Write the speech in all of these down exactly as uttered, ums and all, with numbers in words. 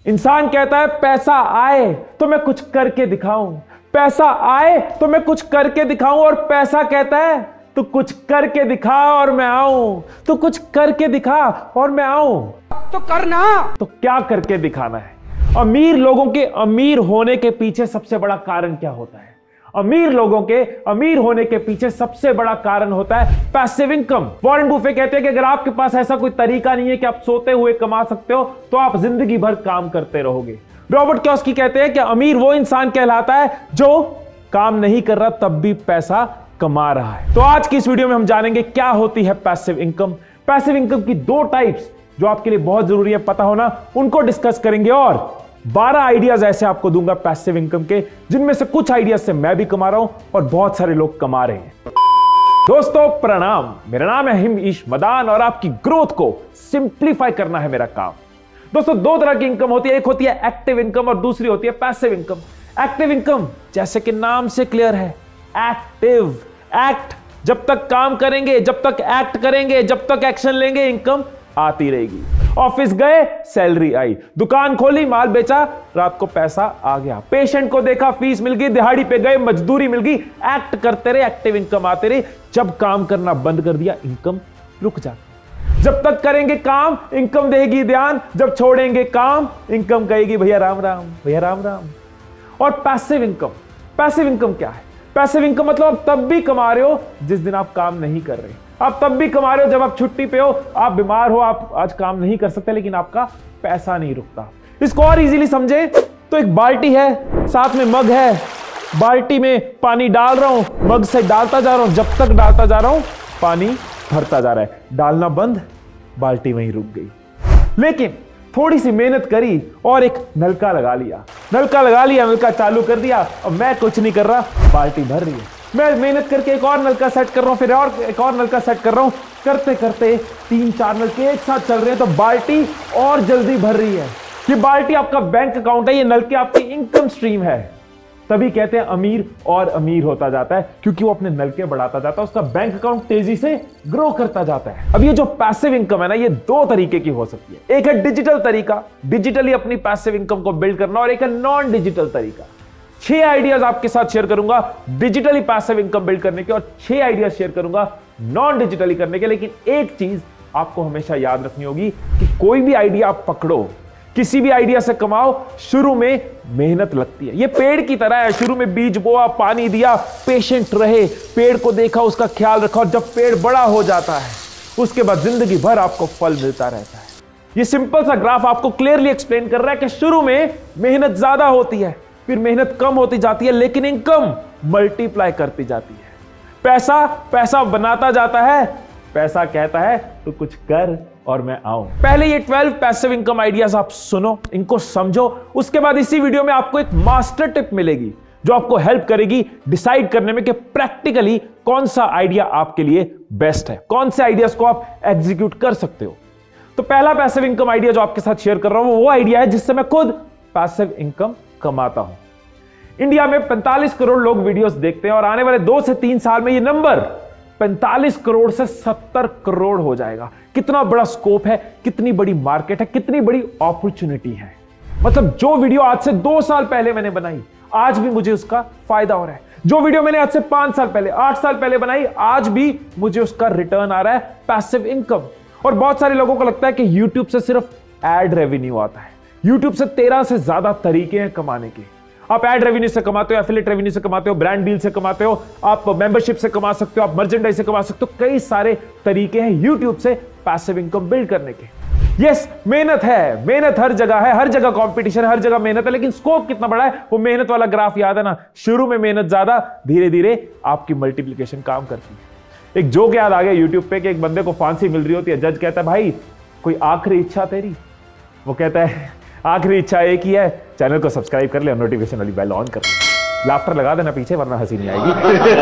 इंसान कहता है पैसा आए तो मैं कुछ करके दिखाऊं, पैसा आए तो मैं कुछ करके दिखाऊं, और पैसा कहता है तू कुछ करके दिखा और मैं आऊं, तू कुछ करके दिखा और मैं आऊं। तो करना, तो क्या करके दिखाना है? अमीर लोगों के अमीर होने के पीछे सबसे बड़ा कारण क्या होता है? अमीर लोगों के अमीर होने के पीछे सबसे बड़ा कारण होता है पैसिव इनकम। वॉरेन बुफे कहते हैं कि अगर आपके पास ऐसा कोई तरीका नहीं है कि आप सोते हुए कमा सकते हो तो आप जिंदगी भर काम करते रहोगे। रॉबर्ट कियोसाकी कहते हैं कि अमीर वो इंसान कहलाता है जो काम नहीं कर रहा तब भी पैसा कमा रहा है। तो आज की इस वीडियो में हम जानेंगे क्या होती है पैसिव इनकम, पैसिव इनकम की दो टाइप्स जो आपके लिए बहुत जरूरी है पता होना, उनको डिस्कस करेंगे, और बारह आइडियाज ऐसे आपको दूंगा पैसिव इनकम के, जिनमें से कुछ आइडियाज से मैं भी कमा रहा हूं और बहुत सारे लोग कमा रहे हैं। दोस्तों प्रणाम, मेरा नाम है हिमेश मदान और आपकी ग्रोथ को सिंप्लीफाई करना है मेरा काम। दोस्तों दो तरह की इनकम होती है, एक होती है एक्टिव इनकम और दूसरी होती है पैसिव इनकम। एक्टिव इनकम जैसे कि नाम से क्लियर है, एक्टिव, एक्ट, जब तक काम करेंगे, जब तक एक्ट करेंगे, जब तक एक्शन लेंगे, इनकम आती रहेगी। ऑफिस गए, सैलरी आई, दुकान खोली, माल बेचा, रात को पैसा आ गया, पेशेंट को देखा, फीस मिल गई, दिहाड़ी पे गए, मजदूरी मिल गई, एक्ट करते रहे, एक्टिव इनकम आते रही। जब काम करना बंद कर दिया, इनकम रुक जाती। जब तक करेंगे काम, इनकम देगी ध्यान, जब छोड़ेंगे काम, इनकम कहेगी भैया राम राम, भैया राम राम। और पैसिव इनकम, पैसिव इनकम क्या है? पैसिव इनकम मतलब आप तब भी कमा रहे हो जिस दिन आप काम नहीं कर रहे, आप तब भी कमा रहे हो जब आप छुट्टी पे हो, आप बीमार हो, आप आज काम नहीं कर सकते, लेकिन आपका पैसा नहीं रुकता। इसको और इजीली समझे तो एक बाल्टी है, साथ में मग है, बाल्टी में पानी डाल रहा हूं, मग से डालता जा रहा हूं, जब तक डालता जा रहा हूं पानी भरता जा रहा है, डालना बंद, बाल्टी वहीं रुक गई। लेकिन थोड़ी सी मेहनत करी और एक नलका लगा लिया, नलका लगा लिया, नलका चालू कर दिया, अब मैं कुछ नहीं कर रहा, बाल्टी भर रही है। मैं मेहनत करके एक और नलका सेट कर रहा हूं, फिर और एक और नलका सेट कर रहा हूं, करते करते तीन चार नलके एक साथ चल रहे हैं तो बाल्टी और जल्दी भर रही है। ये बाल्टी आपका बैंक अकाउंट है, ये नलके आपकी इनकम स्ट्रीम है। तभी कहते हैं अमीर और अमीर होता जाता है, क्योंकि वो अपने नलके बढ़ाता जाता है, उसका बैंक अकाउंट तेजी से ग्रो करता जाता है। अब ये जो पैसिव इनकम है ना, ये दो तरीके की हो सकती है। एक है डिजिटल तरीका, डिजिटली अपनी पैसिव इनकम को बिल्ड करना, और एक है नॉन डिजिटल तरीका। छह आइडियाज आपके साथ शेयर करूंगा डिजिटली पैसिव इनकम बिल्ड करने के, और छह आइडियाज शेयर करूंगा नॉन डिजिटली करने के। लेकिन एक चीज आपको हमेशा याद रखनी होगी कि कोई भी आइडिया आप पकड़ो, किसी भी आइडिया से कमाओ, शुरू में मेहनत लगती है। ये पेड़ की तरह है, शुरू में बीज बोआ, पानी दिया, पेशेंट रहे, पेड़ को देखा, उसका ख्याल रखा, और जब पेड़ बड़ा हो जाता है उसके बाद जिंदगी भर आपको फल मिलता रहता है। ये सिंपल सा ग्राफ आपको क्लियरली एक्सप्लेन कर रहा है कि शुरू में मेहनत ज्यादा होती है, फिर मेहनत कम होती जाती है, लेकिन इनकम मल्टीप्लाई करती जाती है। पैसा पैसा बनाता जाता है, पैसा कहता है तो कुछ कर और मैं आऊं। पहले ये ट्वेल्व पैसिव इनकम आइडियाज आप सुनो, इनको समझो, उसके बाद इसी वीडियो में आपको एक मास्टर टिप मिलेगी जो आपको हेल्प करेगी डिसाइड करने में कि प्रैक्टिकली कौन सा आइडिया आपके लिए बेस्ट है, कौन से आइडियाज को आप एग्जीक्यूट कर सकते हो। तो पहला पैसिव इनकम आइडिया जो आपके साथ शेयर कर रहा हूं वो आइडिया है जिससे मैं खुद पैसिव इनकम कमाता हूं। इंडिया में पैंतालीस करोड़ लोग वीडियोस देखते हैं और आने वाले दो से तीन साल में ये नंबर पैंतालीस करोड़ से सत्तर करोड़ हो जाएगा। कितना बड़ा स्कोप है, कितनी बड़ी मार्केट है, कितनी बड़ी अपॉर्चुनिटी है। मतलब जो वीडियो आज से दो साल पहले मैंने बनाई, आज भी मुझे उसका फायदा हो रहा है। जो वीडियो मैंने आज से पांच साल पहले, आठ साल पहले बनाई, आज भी मुझे उसका रिटर्न आ रहा है, पैसिव इनकम। और बहुत सारे लोगों को लगता है कि यूट्यूब से सिर्फ एड रेवेन्यू आता है। यूट्यूब से तेरह से ज्यादा तरीके हैं कमाने के। आप एड रेवेन्यू से कमाते हो, एफिलिएट रेवेन्यू से कमाते हो, ब्रांड डील से कमाते हो, आप मेंबरशिप से कमा सकते हो, आप मर्चेंडाइज से कमा सकते हो। कई सारे तरीके हैं यूट्यूब से पैसिव इनकम बिल्ड करने के। यस, मेहनत है, मेहनत हर जगह है, हर जगह कंपटीशन है, हर जगह मेहनत है, लेकिन स्कोप कितना बड़ा है वो मेहनत वाला ग्राफ याद है ना। शुरू में मेहनत ज्यादा, धीरे धीरे आपकी मल्टीप्लिकेशन काम करती है। एक जोक याद आ गया यूट्यूब पे कि एक बंदे को फांसी मिल रही होती है, जज कहता है भाई कोई आखिरी इच्छा तेरी? वो कहता है आखिरी इच्छा एक ही है, चैनल को सब्सक्राइब कर ले और नोटिफिकेशन वाली बेल ऑन कर ले। लाफ्टर लगा देना पीछे वरना हंसी नहीं आएगी।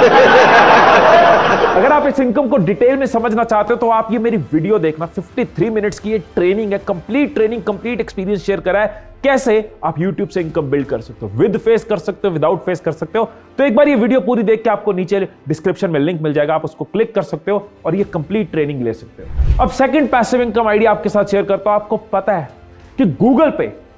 अगर आप इस इनकम को डिटेल में समझना चाहते हो तो आप ये मेरी वीडियो देखना। तिरेपन मिनट्स की ये ट्रेनिंग है, complete training, complete experience share करा है कैसे आप यूट्यूब से इनकम बिल्ड कर सकते हो, विद फेस कर सकते हो, विदाउट फेस कर सकते हो। तो एक बार ये वीडियो पूरी देख के आपको नीचे डिस्क्रिप्शन में लिंक मिल जाएगा, आप उसको क्लिक कर सकते हो और ये कंप्लीट ट्रेनिंग ले सकते हो। अब सेकंड पैसिव इनकम आइडिया आपके साथ शेयर करता हूं। आपको पता है कि गूगल पे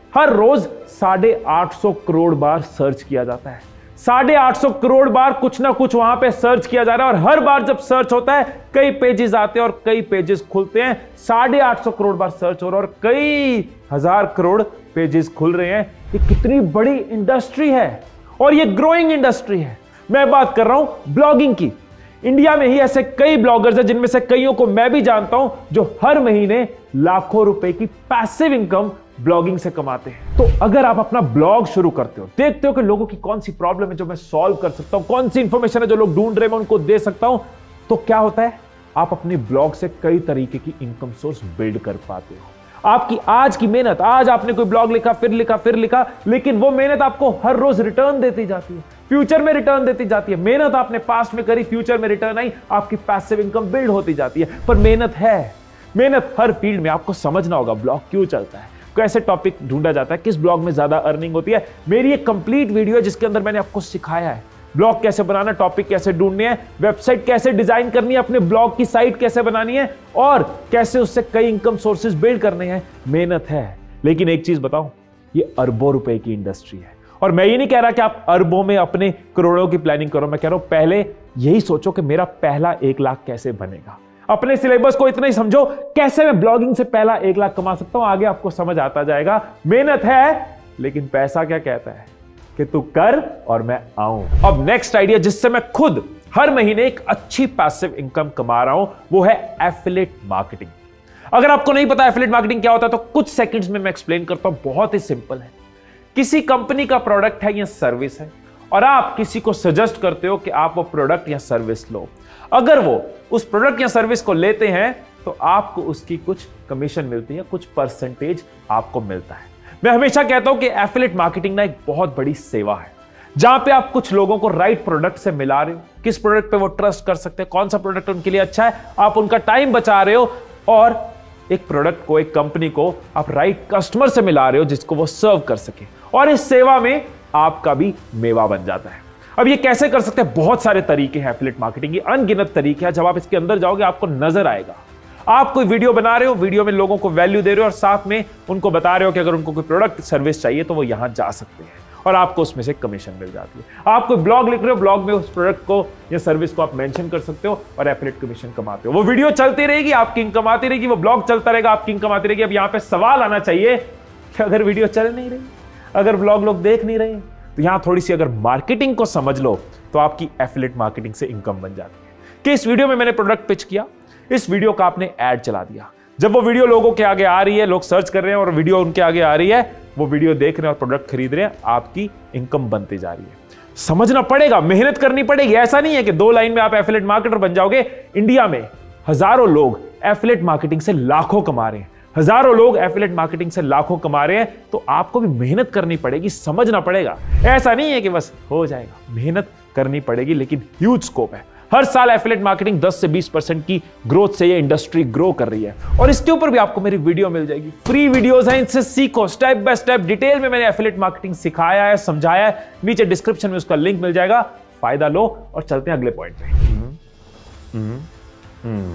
हर रोज साढ़े आठ सौ करोड़ बार सर्च किया जाता है। साढ़े आठ सौ करोड़ बार कुछ ना कुछ वहां पे सर्च किया जा रहा है और हर बार जब सर्च होता है कई पेजेस आते हैं और कई पेजेस खुलते हैं। साढ़े आठ सौ करोड़ बार सर्च हो रहा है और कई हजार करोड़ पेजेस खुल रहे हैं। ये कितनी बड़ी इंडस्ट्री है और ये ग्रोइंग इंडस्ट्री है। मैं बात कर रहा हूं ब्लॉगिंग की। इंडिया में ही ऐसे कई ब्लॉगर्स हैं जिनमें से कईयों को मैं भी जानता हूं जो हर महीने लाखों रुपए की पैसिव इनकम ब्लॉगिंग से कमाते हैं। तो अगर आप अपना ब्लॉग शुरू करते हो, देखते हो कि लोगों की कौन सी प्रॉब्लम है जो मैं सॉल्व कर सकता हूं, कौन सी इंफॉर्मेशन है जो लोग ढूंढ रहे हैं मैं उनको दे सकता हूं, तो क्या होता है, आप अपने ब्लॉग से कई तरीके की इनकम सोर्स बिल्ड कर पाते हो। आपकी आज की मेहनत, आज आपने कोई ब्लॉग लिखा, फिर लिखा, फिर लिखा, लेकिन वो मेहनत आपको हर रोज रिटर्न देती जाती है, फ्यूचर में रिटर्न देती जाती है। मेहनत आपने पास्ट में करी, फ्यूचर में रिटर्न आई, आपकी पैसिव इनकम बिल्ड होती जाती है। पर मेहनत है, मेहनत हर फील्ड में। आपको समझना होगा ब्लॉग क्यों चलता है, कैसे टॉपिक ढूंढा जाता है, किस ब्लॉग में ज्यादा अर्निंग होती है। मेरी एक कंप्लीट वीडियो है जिसके अंदर मैंने आपको सिखाया है ब्लॉग कैसे बनाना, टॉपिक कैसे ढूंढने हैं, वेबसाइट कैसे डिजाइन करनी है, अपने ब्लॉग की साइट कैसे बनानी है और कैसे उससे कई इनकम सोर्सेज बिल्ड करने हैं। मेहनत है, लेकिन एक चीज बताऊं, ये अरबों रुपए की इंडस्ट्री है। और मैं ये नहीं कह रहा कि आप अरबों में अपने करोड़ों की प्लानिंग करो, मैं कह रहा हूं पहले यही सोचो कि मेरा पहला एक लाख कैसे बनेगा। अपने सिलेबस को इतना ही समझो, कैसे मैं ब्लॉगिंग से पहला एक लाख कमा सकता हूं, आगे आपको समझ आता जाएगा। मेहनत है, लेकिन पैसा क्या कहता है कि तू कर और मैं आऊं। अब नेक्स्ट आइडिया जिससे मैं खुद हर महीने एक अच्छी पैसिव इनकम कमा रहा हूं, वो है एफिलिएट मार्केटिंग। अगर आपको नहीं पता एफिलिएट मार्केटिंग क्या होता है तो कुछ सेकंड्स में मैं एक्सप्लेन करता हूं। बहुत ही सिंपल है। किसी कंपनी का प्रोडक्ट है या सर्विस है और आप किसी को सजेस्ट करते हो कि आप वो प्रोडक्ट या सर्विस लो। अगर वो उस प्रोडक्ट या सर्विस को लेते हैं तो आपको उसकी कुछ कमीशन मिलती है, कुछ परसेंटेज आपको मिलता है। मैं हमेशा कहता हूं कि एफिलिएट मार्केटिंग ना एक बहुत बड़ी सेवा है, जहां पे आप कुछ लोगों को राइट प्रोडक्ट से मिला रहे हो, किस प्रोडक्ट पे वो ट्रस्ट कर सकते हैं, कौन सा प्रोडक्ट उनके लिए अच्छा है, आप उनका टाइम बचा रहे हो और एक प्रोडक्ट को, एक कंपनी को आप राइट कस्टमर से मिला रहे हो जिसको वो सर्व कर सके और इस सेवा में आपका भी मेवा बन जाता है। अब ये कैसे कर सकते हैं? बहुत सारे तरीके हैं एफिलिएट मार्केटिंग की, अनगिनत तरीके हैं। जब आप इसके अंदर जाओगे आपको नजर आएगा। आप कोई वीडियो बना रहे हो, वीडियो में लोगों को वैल्यू दे रहे हो और साथ में उनको बता रहे हो कि अगर उनको कोई प्रोडक्ट सर्विस चाहिए तो वो यहां जा सकते हैं और आपको उसमें से कमीशन मिल जाती है। आप कोई ब्लॉग लिख रहे हो, ब्लॉग में उस प्रोडक्ट को या सर्विस को आप मेंशन कर सकते हो और एफिलिएट कमीशन कमाते हो। वो वीडियो चलती रहेगी, आपकी इनकम आती रहेगी, वो ब्लॉग चलता रहेगा, आपकी इनकम आती रहेगी। अब यहां पे सवाल आना चाहिए कि अगर वीडियो चल नहीं रही, अगर ब्लॉग लोग देख नहीं रहे, तो यहां थोड़ी सी अगर मार्केटिंग को समझ लो तो आपकी एफिलिएट मार्केटिंग से इनकम बन जाती है। कि इस वीडियो में मैंने प्रोडक्ट पिच किया, इस वीडियो का आपने ऐड चला दिया। जब वो वीडियो लोगों के आगे आ रही है, लोग सर्च कर रहे हैं और वीडियो उनके आगे आ रही है, वो वीडियो देख रहे हैं और प्रोडक्ट खरीद रहे हैं, आपकी इनकम बनती जा रही है। समझना पड़ेगा, मेहनत करनी पड़ेगी। ऐसा नहीं है कि दो लाइन में आप एफिलिएट मार्केटर बन जाओगे। इंडिया में हजारों लोग एफिलिएट मार्केटिंग से लाखों कमा रहे हैं, हजारों लोग एफिलिएट मार्केटिंग से लाखों कमा रहे हैं। तो आपको भी मेहनत करनी पड़ेगी, समझना पड़ेगा। ऐसा नहीं है कि बस हो जाएगा, मेहनत करनी पड़ेगी, लेकिन ह्यूज स्कोप है। हर साल एफिलिएट मार्केटिंग दस से बीस परसेंट की ग्रोथ से ये इंडस्ट्री ग्रो कर रही है और इसके ऊपर भी आपको मेरी वीडियो मिल जाएगी। फ्री वीडियोस हैं, इनसे सीखो स्टेप बाय स्टेप। डिटेल में मैंने एफिलिएट मार्केटिंग सिखाया है, समझाया है। नीचे डिस्क्रिप्शन में उसका लिंक मिल जाएगा, फायदा लो। और चलते हैं अगले पॉइंट पे। हम्म, हम्म, हम्म।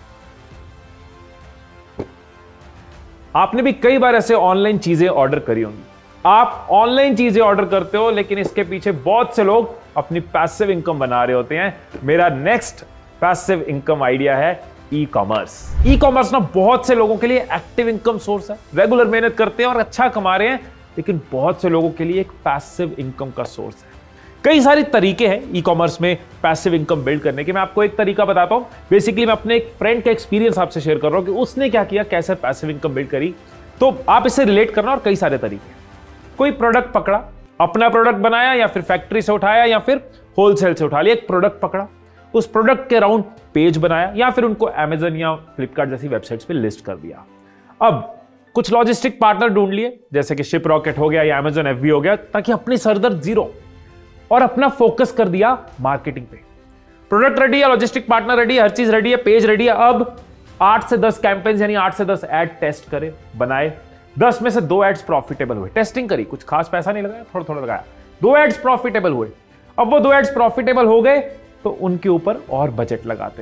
आपने भी कई बार ऐसे ऑनलाइन चीजें ऑर्डर करी होंगी। आप ऑनलाइन चीजें ऑर्डर करते हो, लेकिन इसके पीछे बहुत से लोग अपनी पैसिव इनकम बना रहे होते हैं। मेरा नेक्स्ट पैसिव इनकम आइडिया है ई कॉमर्स। ई कॉमर्स ना बहुत से लोगों के लिए एक्टिव इनकम सोर्स है, रेगुलर मेहनत करते हैं और अच्छा कमा रहे हैं, लेकिन बहुत से लोगों के लिए एक पैसिव इनकम का सोर्स है। कई सारे तरीके हैं ई कॉमर्स में पैसिव इनकम बिल्ड करने के। मैं आपको एक तरीका बताता हूं। बेसिकली मैं अपने एक फ्रेंड का एक्सपीरियंस आपसे शेयर कर रहा हूं कि उसने क्या किया, कैसे पैसिव इनकम बिल्ड करी। तो आप इससे रिलेट करना। और कई सारे तरीके, कोई प्रोडक्ट पकड़ा, अपना प्रोडक्ट बनाया या फिर फैक्ट्री से उठाया या फिर होलसेल से उठा लिया, एक प्रोडक्ट पकड़ा, उस प्रोडक्ट के अराउंड पेज बनाया या फिर उनको अमेजन या फ्लिपकार्ट जैसी वेबसाइट्स पे लिस्ट कर दिया। अब कुछ लॉजिस्टिक पार्टनर ढूंढ लिए, जैसे कि शिप रॉकेट हो गया या अमेजन एफबी हो गया, ताकि अपनी सरदर्द जीरो और अपना फोकस कर दिया मार्केटिंग पे। प्रोडक्ट रेडी है, लॉजिस्टिक पार्टनर रेडी है, हर चीज रेडी है, पेज रेडी है। अब आठ से दस कैंपेन्स यानी आठ से दस एड टेस्ट करे, बनाए। दस में से दो एड्स प्रॉफिटेबल हुए, टेस्टिंग करी, कुछ खास पैसा नहीं लगाया, थोड़ा थोड़ा लगाया, दो एड्स प्रॉफिटेबल हुए। अब वो दो एड्स प्रॉफिटेबल हो गए तो उनके ऊपर और बजट लगाते गए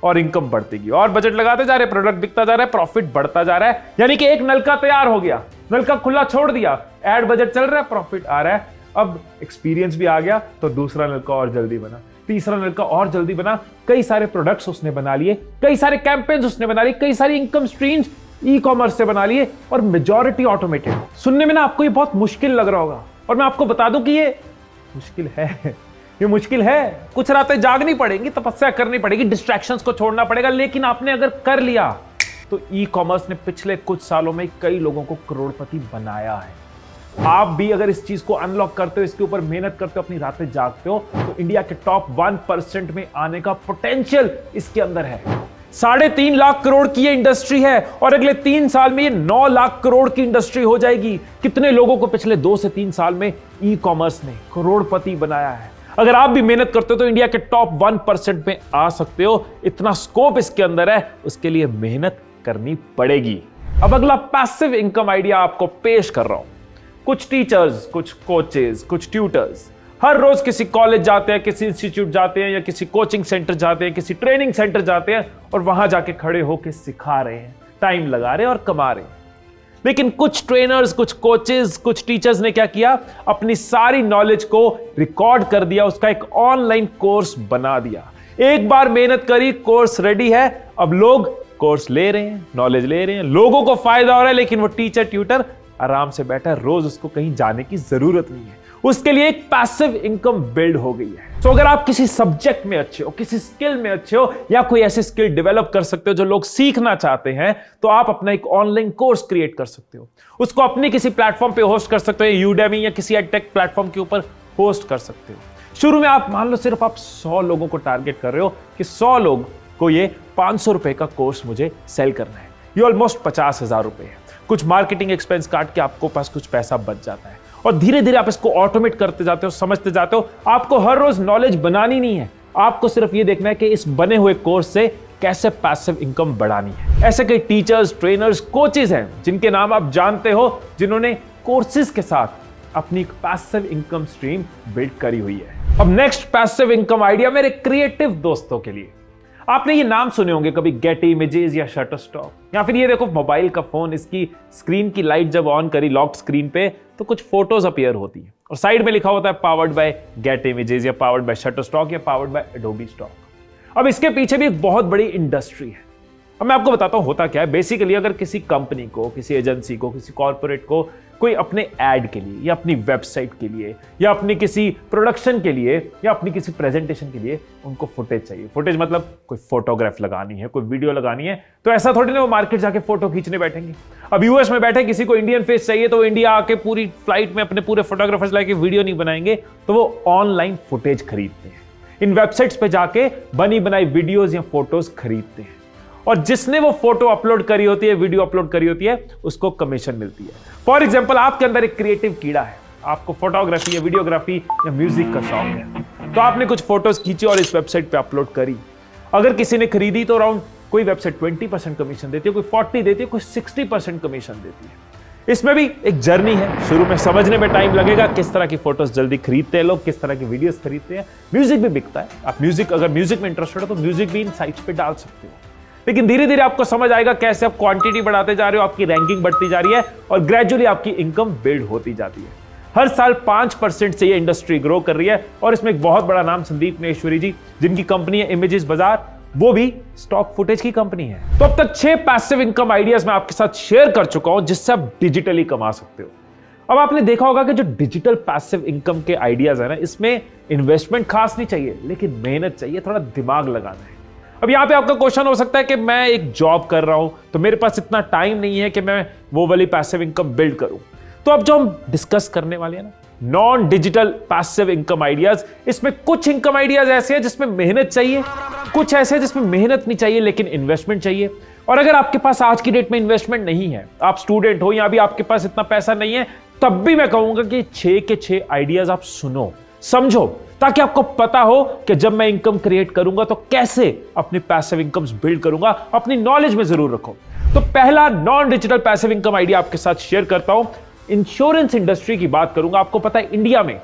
और इनकम बढ़ती गई और बजट लगाते जा रहे, प्रोडक्ट बिकता जा रहा है, प्रॉफिट बढ़ता जा रहा है। यानी कि एक नलका तैयार हो गया, नलका खुला छोड़ दिया, एड बजट चल रहा है, प्रॉफिट आ रहा है। अब एक्सपीरियंस भी आ गया तो दूसरा नलका और जल्दी बना, तीसरा नलका और जल्दी बना, कई सारे प्रोडक्ट्स उसने बना लिए, कई सारे कैंपेन्स उसने बना लिए, कई सारी इनकम स्ट्रीम्स ई कॉमर्स से बना लिए और मेजॉरिटी ऑटोमेटेड। सुनने में ना आपको ये बहुत मुश्किल लग रहा होगा और मैं आपको बता दूं कि ये मुश्किल है, ये मुश्किल है। कुछ रातें जागनी पड़ेगी, तपस्या करनी पड़ेगी, डिस्ट्रैक्शंस को छोड़ना पड़ेगा, लेकिन आपने अगर कर लिया तो ई कॉमर्स ने पिछले कुछ सालों में कई लोगों को करोड़पति बनाया है। आप भी अगर इस चीज को अनलॉक करते हो, इसके ऊपर मेहनत करते हो, अपनी रातें जागते हो, तो इंडिया के टॉप वन परसेंट में आने का पोटेंशियल इसके अंदर है। साढ़े तीन लाख करोड़ की ये इंडस्ट्री है और अगले तीन साल में ये नौ लाख करोड़ की इंडस्ट्री हो जाएगी। कितने लोगों को पिछले दो से तीन साल में ई कॉमर्स ने करोड़पति बनाया है। अगर आप भी मेहनत करते हो तो इंडिया के टॉप वन परसेंट में आ सकते हो। इतना स्कोप इसके अंदर है, उसके लिए मेहनत करनी पड़ेगी। अब अगला पैसिव इनकम आइडिया आपको पेश कर रहा हूं। कुछ टीचर्स, कुछ कोचेस, कुछ ट्यूटर्स हर रोज किसी कॉलेज जाते हैं, किसी इंस्टीट्यूट जाते हैं या किसी कोचिंग सेंटर जाते हैं, किसी ट्रेनिंग सेंटर जाते हैं और वहां जाके खड़े होकर सिखा रहे हैं, टाइम लगा रहे हैं और कमा रहे हैं। लेकिन कुछ ट्रेनर्स, कुछ कोचेस, कुछ टीचर्स ने क्या किया, अपनी सारी नॉलेज को रिकॉर्ड कर दिया, उसका एक ऑनलाइन कोर्स बना दिया। एक बार मेहनत करी, कोर्स रेडी है, अब लोग कोर्स ले रहे हैं, नॉलेज ले रहे हैं, लोगों को फायदा हो रहा है, लेकिन वो टीचर ट्यूटर आराम से बैठा है, रोज उसको कहीं जाने की जरूरत नहीं है। उसके लिए एक पैसिव इनकम बिल्ड हो गई है। तो so, अगर आप किसी सब्जेक्ट में अच्छे हो, किसी स्किल में अच्छे हो या कोई ऐसी स्किल डेवलप कर सकते हो जो लोग सीखना चाहते हैं, तो आप अपना एक ऑनलाइन कोर्स क्रिएट कर सकते हो, उसको अपनी किसी प्लेटफॉर्म पे होस्ट कर सकते हो, यूडेमी या किसी एडटेक प्लेटफॉर्म के ऊपर होस्ट कर सकते हो। शुरू में आप मान लो सिर्फ आप सौ लोगों को टारगेट कर रहे हो कि सौ लोग को ये पांच सौ रुपए का कोर्स मुझे सेल करना है, ये ऑलमोस्ट पचास हजार रुपए है। कुछ मार्केटिंग एक्सपेंस काट के आपको पास कुछ पैसा बच जाता है और धीरे धीरे आप इसको ऑटोमेट करते जाते हो, समझते जाते हो। आपको हर रोज नॉलेज बनानी नहीं है, आपको सिर्फ ये देखना है कि इस बने हुए कोर्स से कैसे पैसिव इनकम बढ़ानी है। ऐसे कई टीचर्स, ट्रेनर्स, कोचेस हैं जिनके नाम आप जानते हो, जिन्होंने कोर्सेज के साथ अपनी एक पैसिव इनकम स्ट्रीम बिल्ड करी हुई है। अब नेक्स्ट पैसिव इनकम आइडिया मेरे क्रिएटिव दोस्तों के लिए। आपने ये नाम सुने होंगे कभी, गेट इमेजेस या शटरस्टॉक, या फिर ये देखो मोबाइल का फोन, इसकी स्क्रीन की लाइट जब ऑन करी लॉक्ड स्क्रीन पे तो कुछ फोटोज अपीयर होती है और साइड में लिखा होता है पावर्ड बाय गेट इमेजेस या पावर्ड बाय शटरस्टॉक या पावर्ड बाय एडोबी स्टॉक। अब इसके पीछे भी एक बहुत बड़ी इंडस्ट्री है। अब मैं आपको बताता हूं होता क्या है। बेसिकली अगर किसी कंपनी को, किसी एजेंसी को, किसी कॉर्पोरेट को कोई अपने एड के लिए या अपनी वेबसाइट के लिए या अपनी किसी प्रोडक्शन के लिए या अपनी किसी प्रेजेंटेशन के लिए उनको फुटेज चाहिए। फुटेज मतलब कोई फोटोग्राफ लगानी है, कोई वीडियो लगानी है, तो ऐसा थोड़ी ना वो मार्केट जाके फोटो खींचने बैठेंगे। अब यूएस में बैठे किसी को इंडियन फेस चाहिए तो वो इंडिया आके पूरी फ्लाइट में अपने पूरे फोटोग्राफर्स लाके वीडियो नहीं बनाएंगे, तो वो ऑनलाइन फुटेज खरीदते हैं, इन वेबसाइट्स पे जाके बनी बनाई वीडियोज या फोटोज खरीदते हैं और जिसने वो फोटो अपलोड करी होती है, वीडियो अपलोड करी होती है, उसको कमीशन मिलती है। फॉर एग्जाम्पल आपके अंदर एक क्रिएटिव कीड़ा है, आपको फोटोग्राफी या वीडियोग्राफी या म्यूजिक का शौक है, तो आपने कुछ फोटोज खींची और इस वेबसाइट पे अपलोड करी। अगर किसी ने खरीदी तो अराउंड कोई वेबसाइट ट्वेंटी परसेंट कमीशन देती है, कोई फोर्टी देती है, कोई सिक्सटी परसेंट कमीशन देती है। इसमें भी एक जर्नी है, शुरू में समझने में टाइम लगेगा किस तरह की फोटोज जल्दी खरीदते हैं लोग, किस तरह की वीडियोस खरीदते हैं। म्यूजिक भी बिकता है, आप म्यूजिक अगर म्यूजिक में इंटरेस्टेड हो तो म्यूजिक भी इन साइट्स पे डाल सकते हो। लेकिन धीरे धीरे आपको समझ आएगा कैसे आप क्वांटिटी बढ़ाते जा रहे हो, आपकी रैंकिंग बढ़ती जा रही है और ग्रेजुअली आपकी इनकम बिल्ड होती जाती है। हर साल पांच परसेंट से ये इंडस्ट्री ग्रो कर रही है और इसमें एक बहुत बड़ा नाम संदीप महेश्वरी जी, जिनकी कंपनी है इमेजेस बाजार, वो भी स्टॉक फुटेज की कंपनी है। तो अब तक छह पैसिव इनकम आइडियाज मैं आपके साथ शेयर कर चुका हूं जिससे आप डिजिटली कमा सकते हो। अब आपने देखा होगा कि जो डिजिटल पैसिव इनकम के आइडियाज है ना, इसमें इन्वेस्टमेंट खास नहीं चाहिए, लेकिन मेहनत चाहिए, थोड़ा दिमाग लगाना है। अब यहां पे आपका क्वेश्चन हो सकता है कि मैं एक जॉब कर रहा हूं तो मेरे पास इतना टाइम नहीं है कि मैं वो वाली पैसिव इनकम बिल्ड करूं। तो अब जो हम डिस्कस करने वाले हैं ना, non digital passive income ideas, इसमें कुछ इनकम आइडियाज ऐसे हैं जिसमें मेहनत चाहिए, कुछ ऐसे हैं जिसमें मेहनत नहीं चाहिए लेकिन इन्वेस्टमेंट चाहिए। और अगर आपके पास आज की डेट में इन्वेस्टमेंट नहीं है, आप स्टूडेंट हो या अभी आपके पास इतना पैसा नहीं है, तब भी मैं कहूंगा कि छह के छह आइडियाज आप सुनो, समझो, ताकि आपको पता हो कि जब मैं इनकम क्रिएट करूंगा तो कैसे अपनी पैसिव इनकम्स बिल्ड करूंगा। अपनी नॉलेज में जरूर रखो। तो पहला non digital passive income idea आपके साथ शेयर करता हूं। इंश्योरेंस इंडस्ट्री की बात करूंगा। आपको पता है इंडिया में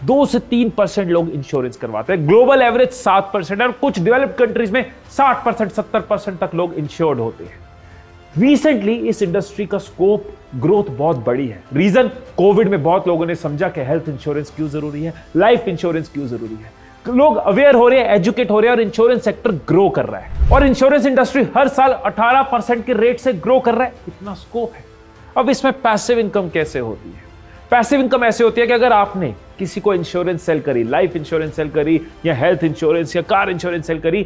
दो से तीन परसेंट लोग इंश्योरेंस करवाते हैं। ग्लोबल एवरेज सात परसेंट है और कुछ डेवलप्ड कंट्रीज में साठ परसेंट सत्तर परसेंट तक लोग इंश्योर्ड होते हैं। रिसेंटली इस इंडस्ट्री का स्कोप ग्रोथ बहुत बड़ी है। रीजन, कोविड में बहुत लोगों ने समझा कि हेल्थ इंश्योरेंस क्यों जरूरी है, लाइफ इंश्योरेंस क्यों जरूरी है। लोग अवेयर हो रहे हैं, एजुकेट हो रहे हैं और इंश्योरेंस सेक्टर ग्रो कर रहा है। और इंश्योरेंस इंडस्ट्री हर साल अठारह परसेंट के रेट से ग्रो कर रहा है। इतना स्कोप है। अब इसमें पैसिव इनकम कैसे होती है? पैसिव इनकम ऐसे होती है कि अगर आपने किसी को इंश्योरेंस सेल करी, लाइफ इंश्योरेंस सेल करी या हेल्थ इंश्योरेंस या कार इंश्योरेंस सेल करी,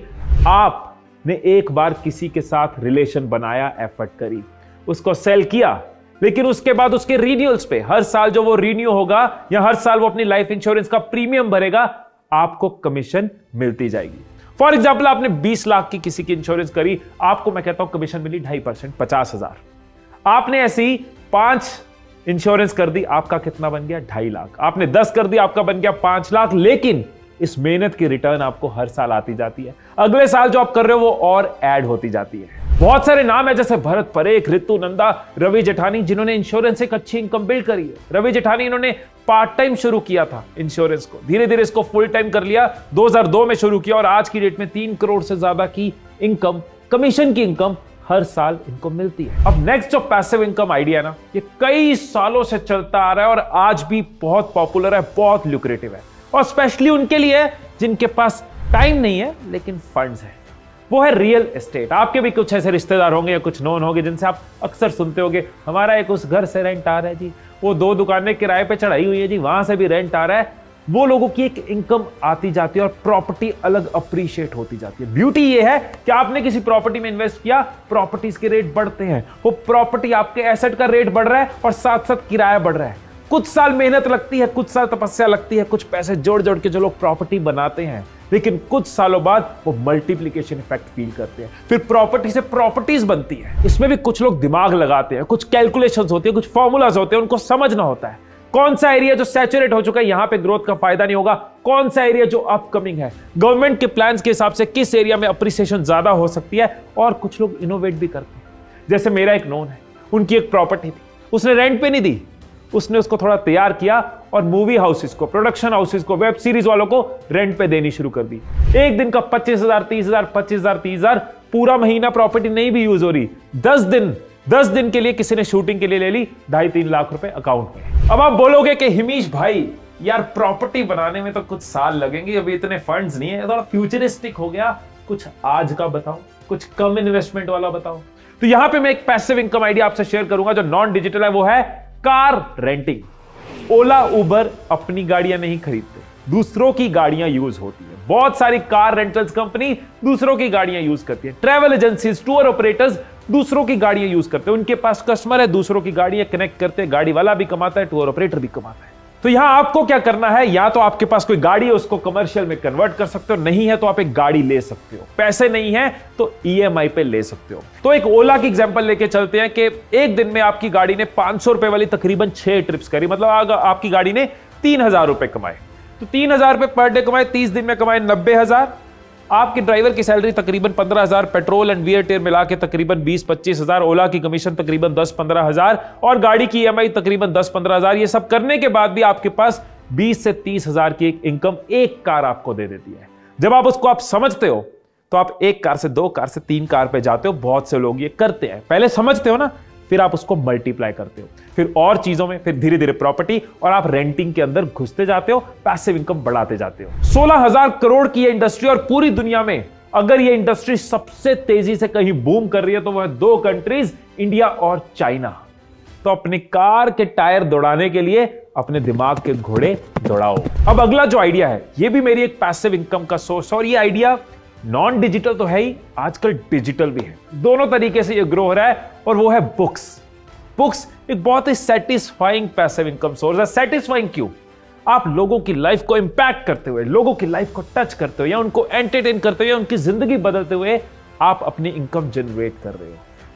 आपने एक बार किसी के साथ रिलेशन बनाया, एफर्ट करी, उसको सेल किया, लेकिन उसके बाद उसके रिन्यूअल्स पे हर साल जो वो रिन्यू होगा या हर साल वो अपनी लाइफ इंश्योरेंस का प्रीमियम भरेगा, आपको कमीशन मिलती जाएगी। फॉर एग्जाम्पल, आपने बीस लाख की किसी की इंश्योरेंस करी, आपको मैं कहता हूं कमीशन मिली ढाई परसेंट, पचास हजार। आपने ऐसी पांच इंश्योरेंस कर दी, आपका कितना बन गया? ढाई लाख। आपने दस कर दी, आपका बन गया पांच लाख। लेकिन इस मेहनत की रिटर्न आपको हर साल आती जाती है। अगले साल जो आप कर रहे हो वो और ऐड होती जाती है। बहुत सारे नाम है जैसे भरत परेख, रितु नंदा, रवि जेठानी, जिन्होंने इंश्योरेंस एक अच्छी इनकम बिल्ड करी है। रवि जेठानी इन्होंने पार्ट टाइम शुरू किया था इंश्योरेंस को, धीरे धीरे इसको फुल टाइम कर लिया, दो हज़ार दो में शुरू किया और आज की डेट में तीन करोड़ से ज्यादा की इनकम, कमीशन की इनकम हर साल इनको मिलती है। अब नेक्स्ट जो पैसिव इनकम आइडिया ना, ये कई सालों से चलता आ रहा है और आज भी बहुत पॉपुलर है, बहुत ल्यूक्रेटिव है और स्पेशली उनके लिए जिनके पास टाइम नहीं है लेकिन फंड्स है। वो है रियल एस्टेट। आपके भी कुछ ऐसे रिश्तेदार होंगे या कुछ नोन होंगे जिनसे आप अक्सर सुनते होंगे, हमारा एक उस घर से रेंट आ रहा है जी, वो दो दुकानें किराए पे चढ़ाई हुई है जी, वहां से भी रेंट आ रहा है। वो लोगों की एक इनकम आती जाती है और प्रॉपर्टी अलग अप्रिशिएट होती जाती है। ब्यूटी ये है कि आपने किसी प्रॉपर्टी में इन्वेस्ट किया, प्रॉपर्टीज के रेट बढ़ते हैं, वो प्रॉपर्टी आपके एसेट का रेट बढ़ रहा है और साथ साथ किराया बढ़ रहा है। कुछ साल मेहनत लगती है, कुछ साल तपस्या लगती है, कुछ पैसे जोड़ जोड़ के जो लोग प्रॉपर्टी बनाते हैं, लेकिन कुछ सालों बाद वो मल्टीप्लिकेशन इफेक्ट फील करते हैं, फिर प्रॉपर्टी से प्रॉपर्टीज बनती है। इसमें भी कुछ लोग दिमाग लगाते हैं, कुछ कैलकुलेशंस होती है, कुछ फॉर्मूलाज होते हैं, उनको समझना होता है कौन सा एरिया जो सैचुरेट हो चुका है यहां पे ग्रोथ का फायदा नहीं होगा, कौन सा एरिया जो अपकमिंग है, गवर्नमेंट के प्लान्स के हिसाब से किस एरिया में अप्रिसिएशन ज्यादा हो सकती है। और कुछ लोग इनोवेट भी करते हैं। जैसे मेरा एक नोन है, उनकी एक प्रॉपर्टी थी, उसने रेंट पे नहीं दी, उसने उसको थोड़ा तैयार किया और मूवी हाउसेस को, प्रोडक्शन हाउसेस को, वेब सीरीज वालों को रेंट पे देनी शुरू कर दी। एक दिन का पच्चीस हजार तीस हजार पच्चीस हजार तीस हजार, पूरा महीना प्रॉपर्टी नहीं भी यूज हो रही, दस दिन दस दिन के लिए किसी ने शूटिंग के लिए ले ली, ढाई तीन लाख रुपए अकाउंट में। अब आप बोलोगे कि हिमीश भाई यार प्रॉपर्टी बनाने में तो कुछ साल लगेंगे, अभी इतने फंड्स नहीं है, थोड़ा फ्यूचरिस्टिक हो गया, कुछ आज का बताओ, कुछ कम इन्वेस्टमेंट वाला बताओ। तो यहां पे मैं एक पैसिव इनकम आइडिया आपसे शेयर करूंगा जो नॉन डिजिटल है, वो है कार रेंटिंग। ओला उबर अपनी गाड़ियां नहीं खरीदते, दूसरों की गाड़ियां यूज होती है। बहुत सारी कार रेंटल्स कंपनी दूसरों की गाड़ियां यूज करती है। ट्रैवल एजेंसीज, टूर ऑपरेटर्स दूसरों की गाड़ियां यूज करते हैं, उनके पास कस्टमर है, दूसरों की गाड़ियां कनेक्ट करते हैं, गाड़ी वाला भी कमाता है, टूर ऑपरेटर भी कमाता है। तो यहां आपको क्या करना है, या तो आपके पास कोई गाड़ी है उसको कमर्शियल में कन्वर्ट कर सकते हो, नहीं है तो आप एक गाड़ी ले सकते हो, पैसे नहीं है तो ईएमआई पे ले सकते हो। तो एक ओला की एग्जांपल लेके चलते हैं कि एक दिन में आपकी गाड़ी ने पांच सौ रुपए वाली तकरीबन छह ट्रिप्स करी, मतलब आपकी गाड़ी ने तीन हजार रुपए कमाए, तो तीन हजार रुपए पर डे कमाए, तीस दिन में कमाए नब्बे हजार। आपके ड्राइवर की सैलरी तकरीबन पंद्रह हजार, पेट्रोल एंड वियर टेयर मिला के तकरीबन बीस पच्चीस हजार, ओला की कमीशन तकरीबन दस पंद्रह हजार और गाड़ी की ईएमआई तकरीबन दस पंद्रह हजार। ये सब करने के बाद भी आपके पास बीस से तीस हजार की एक इनकम एक कार आपको दे देती है। जब आप उसको आप समझते हो तो आप एक कार से दो कार से तीन कार पे जाते हो। बहुत से लोग ये करते हैं, पहले समझते हो ना, फिर आप उसको मल्टीप्लाई करते हो, फिर और चीजों में, फिर धीरे धीरे प्रॉपर्टी, और आप रेंटिंग के अंदर घुसते जाते हो, पैसिव इनकम बढ़ाते जाते हो। सोलह हजार करोड़ की ये इंडस्ट्री, और पूरी दुनिया में अगर ये इंडस्ट्री सबसे तेजी से कहीं बूम कर रही है तो वह दो कंट्रीज, इंडिया और चाइना। तो अपनी कार के टायर दौड़ाने के लिए अपने दिमाग के घोड़े दौड़ाओ। अब अगला जो आइडिया है, ये भी मेरी एक पैसिव इनकम का सोर्स, और ये आइडिया नॉन डिजिटल तो है ही, आजकल डिजिटल भी है, दोनों तरीके से ये ग्रो हो रहा है, और वो है बुक्स। बुक्स एक बहुत ही सेटिस्फाइंग पैसिव इनकम सोर्स है। सेटिस्फाइंग क्यों? आप लोगों की लाइफ को इंपैक्ट करते हुए, लोगों की लाइफ को टच करते हुए या उनको एंटरटेन करते हुए, उनकी जिंदगी बदलते हुए आप अपनी इनकम जनरेट कर रहे हो।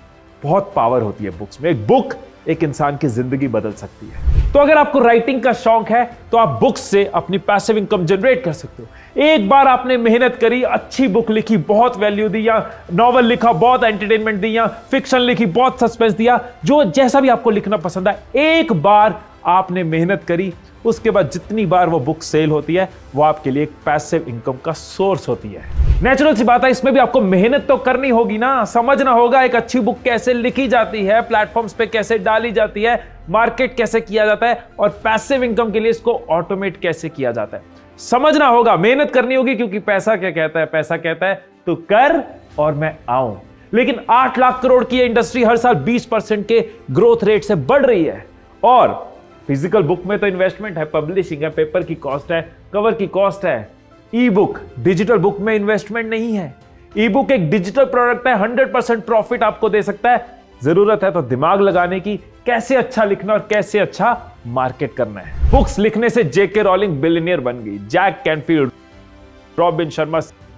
बहुत पावर होती है बुक्स में। एक बुक एक इंसान की जिंदगी बदल सकती है। तो अगर आपको राइटिंग का शौक है तो आप बुक्स से अपनी पैसिव इनकम जनरेट कर सकते हो। एक बार आपने मेहनत करी, अच्छी बुक लिखी, बहुत वैल्यू दी, या नॉवल लिखा, बहुत एंटरटेनमेंट दी, या फिक्शन लिखी, बहुत सस्पेंस दिया, जो जैसा भी आपको लिखना पसंद है, एक बार आपने मेहनत करी, उसके बाद जितनी बार वो बुक सेल होती है वो आपके लिए एक पैसिव इनकम का सोर्स होती है। नेचुरल सी बात है, इसमें भी आपको मेहनत तो करनी होगी ना, समझना होगा एक अच्छी बुक कैसे लिखी जाती है, प्लेटफॉर्म्स पे कैसे डाली जाती है, मार्केट कैसे किया जाता है और पैसिव इनकम के लिए इसको ऑटोमेट कैसे किया जाता है। समझना होगा, मेहनत करनी होगी, क्योंकि पैसा क्या कहता है, पैसा कहता है तू कर और मैं आऊं। लेकिन आठ लाख करोड़ की इंडस्ट्री हर साल बीस परसेंट के ग्रोथ रेट से बढ़ रही है। और फिजिकल बुक में तो इन्वेस्टमेंट है, पब्लिशिंग है, पेपर की कॉस्ट है, कवर की कॉस्ट है। ई बुक, डिजिटल बुक में इन्वेस्टमेंट नहीं है। ई बुक एक डिजिटल प्रोडक्ट है, हंड्रेड परसेंट प्रॉफिट आपको दे सकता है। जरूरत है तो दिमाग लगाने की, कैसे अच्छा लिखना और कैसे अच्छा मार्केट करना है। बुक्स लिखने से जेके रॉलिंग बिलियनियर बन गई, Jack Canfield, Robin Sharma,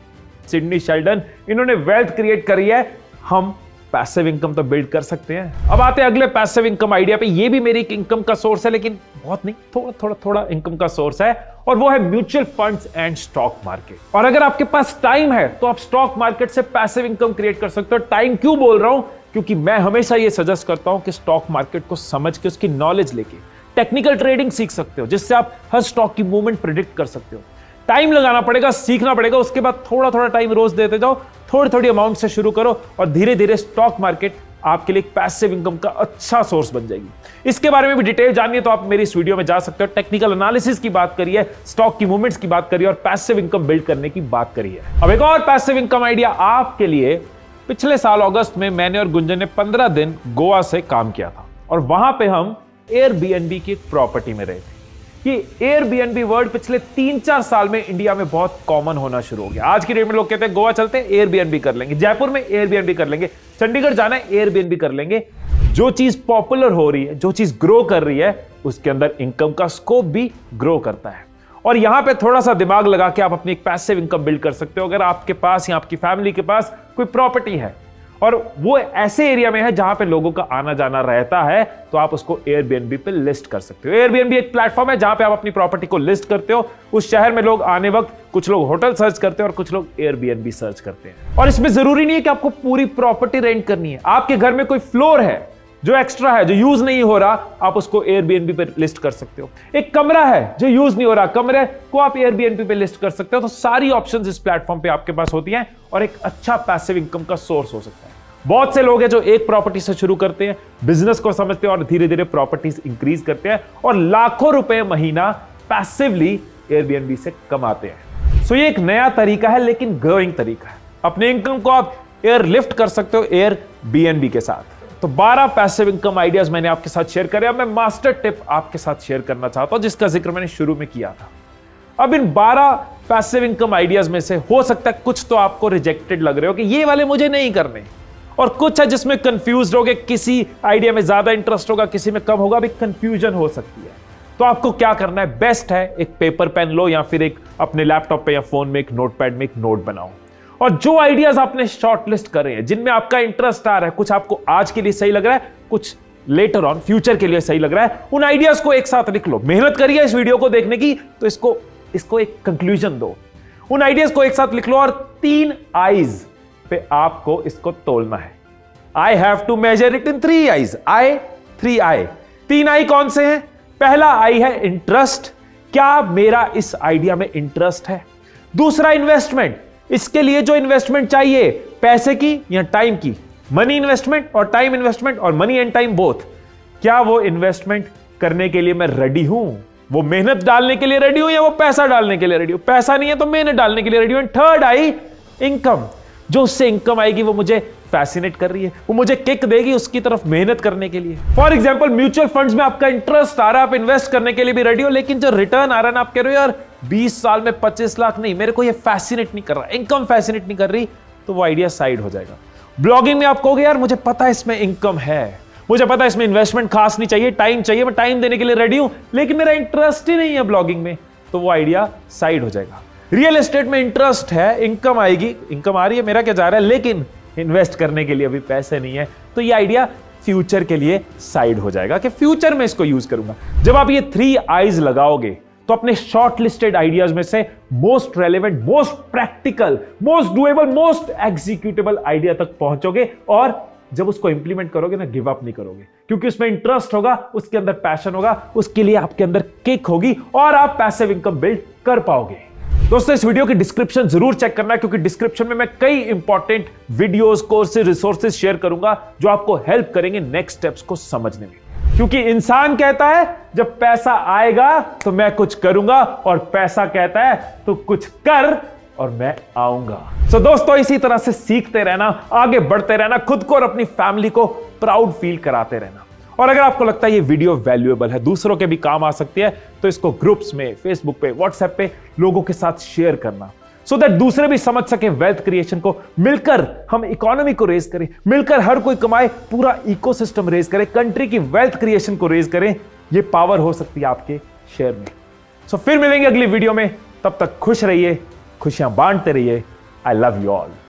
Sidney Sheldon, इन्होंने वेल्थ क्रिएट करी है। हम पैसिव इनकम तो बिल्ड कर सकते हैं। अब आते हैं अगले पैसिव इनकम आइडिया पे। ये भी मेरी एक इनकम का सोर्स है, लेकिन बहुत नहीं, थोड़ा थोड़ा थोड़ा इनकम का सोर्स है, और वो है mutual funds and stock market. और अगर आपके पास टाइम है तो आप स्टॉक मार्केट से पैसिव इनकम क्रिएट कर सकते हो। टाइम क्यों बोल रहा हूं? क्योंकि मैं हमेशा ये सजेस्ट करता हूं कि स्टॉक मार्केट को समझ के, उसकी नॉलेज लेके टेक्निकल ट्रेडिंग सीख सकते हो, जिससे आप हर स्टॉक की मूवमेंट प्रिडिक्ट कर सकते हो। टाइम लगाना पड़ेगा, सीखना पड़ेगा, उसके बाद थोड़ा थोड़ा टाइम रोज देते जाओ, थोड़ी थोड़ी अमाउंट से शुरू करो और धीरे धीरे स्टॉक मार्केट आपके लिए एक पैसिव इनकम का अच्छा सोर्स बन जाएगी। इसके बारे में भी डिटेल जाननी है तो आप मेरी इस वीडियो में जा सकते हो। टेक्निकल एनालिसिस की बात करिए, स्टॉक की मूवमेंट्स की बात करिए और पैसिव इनकम बिल्ड करने की बात करिए। अब एक और पैसिव इनकम आइडिया आपके लिए। पिछले साल अगस्त में मैंने और गुंजन ने पंद्रह दिन गोवा से काम किया था और वहां पे हम एयरबीएनबी की एक प्रॉपर्टी में रहे थे। ये एयरबीएनबी वर्ड पिछले तीन चार साल में इंडिया में बहुत कॉमन होना शुरू हो गया। आज की डेट में लोग कहते हैं गोवा चलते हैं, एयरबीएनबी कर लेंगे, जयपुर में एयरबीएनबी कर लेंगे, चंडीगढ़ जाना है एयरबीएनबी कर लेंगे। जो चीज पॉपुलर हो रही है, जो चीज ग्रो कर रही है, उसके अंदर इनकम का स्कोप भी ग्रो करता है। और यहां पे थोड़ा सा दिमाग लगा के आप अपनी एक पैसिव इनकम बिल्ड कर सकते हो। अगर आपके पास या आपकी फैमिली के पास कोई प्रॉपर्टी है और वो ऐसे एरिया में है जहां पे लोगों का आना जाना रहता है, तो आप उसको एयरबीएनबी पे लिस्ट कर सकते हो। एयरबीएनबी एक प्लेटफॉर्म है जहां पे आप अपनी प्रॉपर्टी को लिस्ट करते हो। उस शहर में लोग आने वक्त कुछ लोग होटल सर्च करते हैं और कुछ लोग एयरबीएनबी सर्च करते हैं। और इसमें जरूरी नहीं है कि आपको पूरी प्रॉपर्टी रेंट करनी है। आपके घर में कोई फ्लोर है जो एक्स्ट्रा है, जो यूज नहीं हो रहा, आप उसको एयरबीएनबी पे लिस्ट कर सकते हो। एक कमरा है जो यूज नहीं हो रहा, कमरे को आप एयरबीएनबी पे लिस्ट कर सकते हो। तो सारी ऑप्शंस इस प्लेटफॉर्म पे आपके पास होती हैं और एक अच्छा पैसिव इनकम का सोर्स हो सकता है। बहुत से लोग हैं जो एक प्रॉपर्टी से शुरू करते हैं, बिजनेस को समझते हैं और धीरे धीरे प्रॉपर्टीज इंक्रीज करते हैं और लाखों रुपए महीना पैसिवली एयरबीएनबी से कमाते हैं। सो ये एक नया तरीका है, लेकिन ग्रोइंग तरीका है। अपने इनकम को आप एयर लिफ्ट कर सकते हो एयरबीएनबी के साथ। तो बारह पैसिव इनकम आइडियाज मैंने आपके साथ शेयर करे। अब मैं मास्टर टिप आपके साथ शेयर करना चाहता हूं, जिसका जिक्र मैंने शुरू में किया था। अब इन बारह पैसिव इनकम आइडियाज में से हो सकता है कुछ तो आपको रिजेक्टेड लग रहे हो कि ये वाले मुझे नहीं करने, और कुछ है जिसमें कंफ्यूज होगे, किसी आइडिया में ज्यादा इंटरेस्ट होगा, किसी में कम होगा, भी कंफ्यूजन हो सकती है। तो आपको क्या करना है, बेस्ट है एक पेपर पेन लो या फिर एक अपने लैपटॉप पे या फोन में एक नोटपैड में एक नोट बनाओ और जो आइडियाज आपने शॉर्टलिस्ट करे हैं, जिनमें आपका इंटरेस्ट आ रहा है, कुछ आपको आज के लिए सही लग रहा है, कुछ लेटर ऑन फ्यूचर के लिए सही लग रहा है, उन आइडियाज को एक साथ लिख लो। मेहनत करिए इस वीडियो को देखने की, तो इसको इसको एक कंक्लूजन दो। उन आइडियाज को एक साथ लिख लो और तीन आईज पे आपको इसको तोलना है। I have to measure it in three I's. I three I तीन आई कौन से हैं? पहला आई है इंटरेस्ट, क्या मेरा इस आइडिया में इंटरेस्ट है। दूसरा इन्वेस्टमेंट, इसके लिए जो इन्वेस्टमेंट चाहिए, पैसे की या टाइम की, मनी इन्वेस्टमेंट और टाइम इन्वेस्टमेंट और मनी एंड टाइम बोथ, क्या वो इन्वेस्टमेंट करने के लिए मैं रेडी हूं, वो मेहनत डालने के लिए रेडी हूं या वो पैसा डालने के लिए रेडी हूं। पैसा नहीं है तो मेहनत डालने के लिए रेडी हूं। थर्ड आई इनकम, जो उससे इनकम आएगी वो मुझे फैसिनेट कर रही है, वो मुझे किक देगी उसकी तरफ मेहनत करने के लिए। फॉर एग्जांपल म्यूचुअल फंड्स में आपका इंटरेस्ट आ रहा है, आप इन्वेस्ट करने के लिए भी रेडी हो, लेकिन जो रिटर्न आ रहा है ना, आप कह रहे हो यार बीस साल में पच्चीस लाख नहीं, मेरे को ये फैसिनेट नहीं कर रहा, इनकम फैसिनेट नहीं कर रही, तो वो आइडिया साइड हो जाएगा। ब्लॉगिंग में आप कहोगे यार मुझे पता है इसमें इनकम है, मुझे पता है इसमें इन्वेस्टमेंट खास नहीं चाहिए, टाइम चाहिए, मैं टाइम देने के लिए रेडी हूं, लेकिन मेरा इंटरेस्ट ही नहीं है ब्लॉगिंग में, तो वो आइडिया साइड हो जाएगा। रियल एस्टेट में इंटरेस्ट है, इनकम आएगी, इनकम आ रही है, मेरा क्या जा रहा है, लेकिन इन्वेस्ट करने के लिए अभी पैसे नहीं है, तो ये आइडिया फ्यूचर के लिए साइड हो जाएगा कि फ्यूचर में इसको यूज करूंगा। जब आप ये थ्री आईज लगाओगे तो अपने शॉर्ट लिस्टेड आइडियाज में से most relevant, most practical, most doable, most executable idea तक पहुंचोगे और जब उसको इंप्लीमेंट करोगे ना, गिव अप नहीं करोगे, क्योंकि उसमें इंटरेस्ट होगा, उसके अंदर पैशन होगा, उसके लिए आपके अंदर किक होगी और आप पैसिव इनकम बिल्ड कर पाओगे। दोस्तों, इस वीडियो की डिस्क्रिप्शन जरूर चेक करना, क्योंकि डिस्क्रिप्शन में मैं कई important videos, courses, resources share करूंगा जो आपको हेल्प करेंगे नेक्स्ट स्टेप्स को समझने में। क्योंकि इंसान कहता है जब पैसा आएगा तो मैं कुछ करूंगा, और पैसा कहता है तो कुछ कर और मैं आऊंगा। सो so, दोस्तों, इसी तरह से सीखते रहना, आगे बढ़ते रहना, खुद को और अपनी फैमिली को प्राउड फील कराते रहना। और अगर आपको लगता है ये वीडियो वैल्यूएबल है, दूसरों के भी काम आ सकती है, तो इसको ग्रुप्स में, फेसबुक पे, व्हाट्सएप पे लोगों के साथ शेयर करना, सो दैट दूसरे भी समझ सके वेल्थ क्रिएशन को। मिलकर हम इकोनॉमी को रेज करें, मिलकर हर कोई कमाए, पूरा इकोसिस्टम रेज करें, कंट्री की वेल्थ क्रिएशन को रेज करें। ये पावर हो सकती है आपके शेयर में। सो so, फिर मिलेंगे अगली वीडियो में, तब तक खुश रहिए, खुशियां बांटते रहिए। I love you all.